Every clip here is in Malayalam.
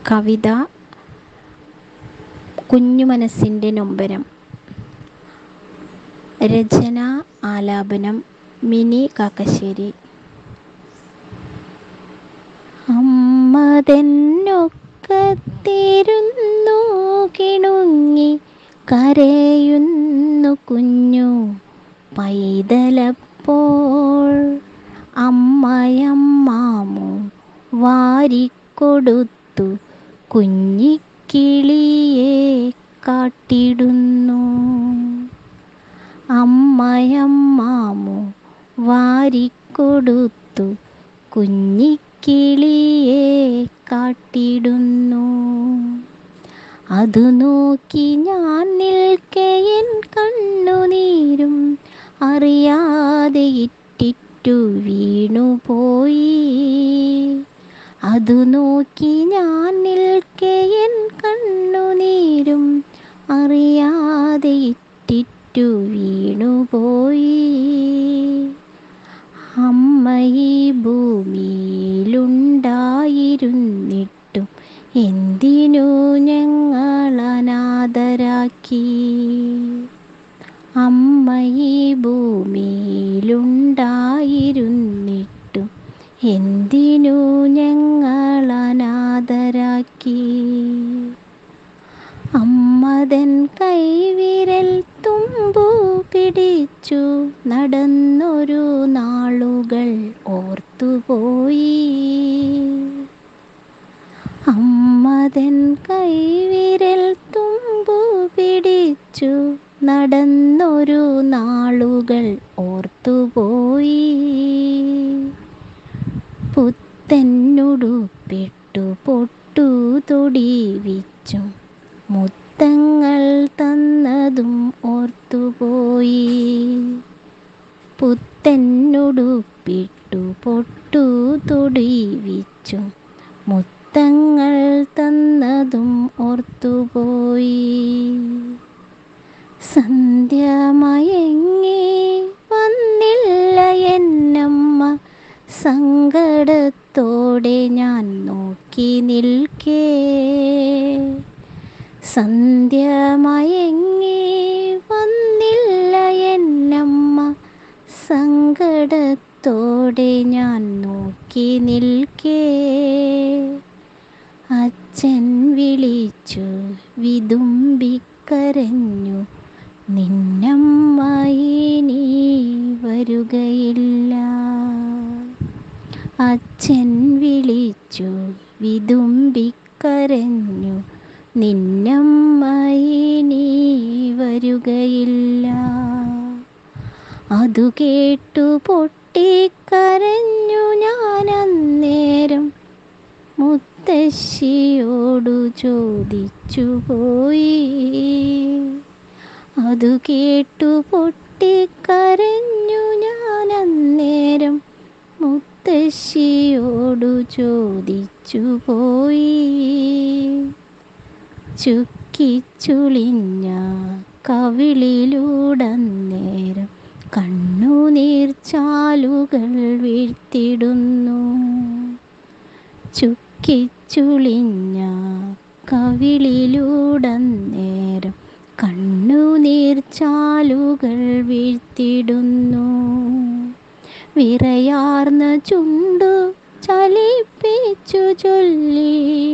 കവിത കുഞ്ഞു മനസ്സിൻ്റെ നൊമ്പരം. രചന ആലാപനം മിനി കാക്കശ്ശേരി. അമ്മതെന്നൊക്കത്തിരുന്നു കിണുങ്ങി കരയുന്നു കുഞ്ഞു പൈതലപ്പോൾ. അമ്മയമ്മാമു വാരിക്കൊടുത്തു കുഞ്ഞിക്കിളിയെ കാട്ടിടുന്നു. അമ്മയമ്മാമു വാരിക്കൊടുത്തു കുഞ്ഞിക്കിളിയെ കാട്ടിടുന്നു. അതു നോക്കി ഞാൻ നിൽക്കെ എൻ കണ്ണുനീരും അറിയാതെ ഇറ്റിറ്റു വീണുപോയി. അതു നോക്കി ഞാൻ നിൽക്കെ എൻ കണ്ണുനീരും അറിയാതെ ഇറ്റിറ്റു വീണുപോയി. അമ്മ ഈ ഭൂമിയിലുണ്ടായിരുന്നിട്ടും എന്തിനു ഞങ്ങൾ അനാഥരാക്കി. അമ്മ ഈ ഭൂമിയിലുണ്ടായിരുന്നിട്ടും എന്തിനു ഞങ്ങൾ അനാഥരാക്കി. അമ്മതൻ കൈവിരൽ തുമ്പു പിടിച്ചു നടന്നൊരു നാളുകൾ ഓർത്തുപോയി. അമ്മതൻ കൈവിരൽ തുമ്പു പിടിച്ചു നടന്നൊരു നാളുകൾ ഓർത്തുപോയി. പുത്തനുടുപ്പിട്ടു പൊട്ടു തൊടിവിച്ചും മുത്തങ്ങൾ തന്നതും ഓർത്തുപോയി. പുത്തനുടുപ്പിട്ടു പൊട്ടു തൊടിവിച്ചും മുത്തങ്ങൾ തന്നതും ഓർത്തുപോയി. സന്ധ്യ മയങ്ങി വന്നില്ല എന്നമ്മ സങ്കടത്തോടെ ഞാൻ നോക്കി നിൽക്കേ. സന്ധ്യ മയങ്ങി വന്നില്ല എന്നമ്മ സങ്കടത്തോടെ ഞാൻ നോക്കി നിൽക്കേ. അച്ഛൻ വിളിച്ചു വിതുമ്പിക്കരഞ്ഞു, നിന്നമ്മ ഇനി വരുകയില്ല. അച്ഛൻ വിളിച്ചു വിതുമ്പിക്കരഞ്ഞു, നിന്നമ്മ ഇനി വരുകയില്ല. അതു കേട്ടു പൊട്ടിക്കരഞ്ഞു ഞാൻ അന്നേരം മുത്തശ്ശിയോടു ചോദിച്ചു പോയി. അതു കേട്ടു പൊട്ടിക്കരഞ്ഞു ഞാൻ അന്നേരം മുത്തശ്ശിയോടു ചോദിച്ചു പോയി. ചുക്കിച്ചുളിഞ്ഞ കവിളിലൂടന്നേരം കണ്ണുനീർച്ചാലുകൾ വീഴ്ത്തിടുന്നു. ചുക്കിച്ചുളിഞ്ഞ കവിളിലൂടന്നേരം കണ്ണുനീർച്ചാലുകൾ വീഴ്ത്തിടുന്നു. വിറയാർന്ന ചുണ്ടു ചലിപ്പിച്ചു ചൊല്ലി,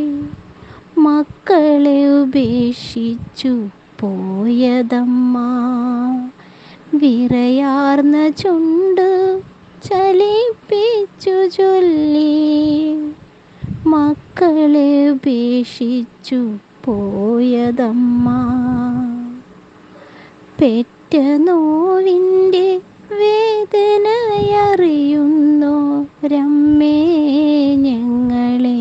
മക്കളെ ഉപേക്ഷിച്ചു പോയതമ്മ. വിറയാർന്ന ചുണ്ടു ചലിപ്പിച്ചു ചൊല്ലി, മക്കളെ ഉപേക്ഷിച്ചു പോയതമ്മ. പെറ്റ നോവിൻ്റെ വേദനയറിയുന്നോരമ്മേ, ഞങ്ങളെ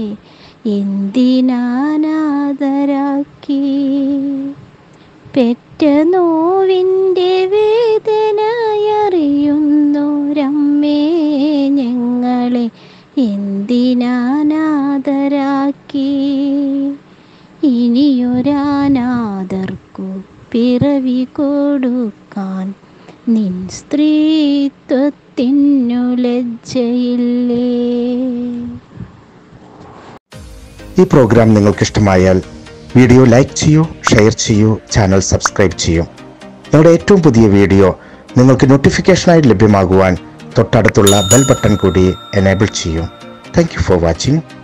എന്തിനാനാഥരാക്കി. പെറ്റ നോവിൻ്റെ വേദനയറിയുന്നോരമ്മേ, ഞങ്ങളെ എന്തിനാനാഥരാക്കി. ഇനിയൊരനാഥർക്കു പിറവി കൊടുക്കാൻ നിൻ സ്ത്രീത്വത്തിനു ലജ്ജയില്ലേ. ഈ പ്രോഗ്രാം നിങ്ങൾക്ക് ഇഷ്ടമായാൽ വീഡിയോ ലൈക്ക് ചെയ്യൂ, ഷെയർ ചെയ്യൂ, ചാനൽ സബ്സ്ക്രൈബ് ചെയ്യൂ. ഞങ്ങളുടെ ഏറ്റവും പുതിയ വീഡിയോ നിങ്ങൾക്ക് നോട്ടിഫിക്കേഷനായി ലഭ്യമാകുവാൻ തൊട്ടടുത്തുള്ള ബെൽ ബട്ടൺ കൂടി എനേബിൾ ചെയ്യൂ. Thank you for watching.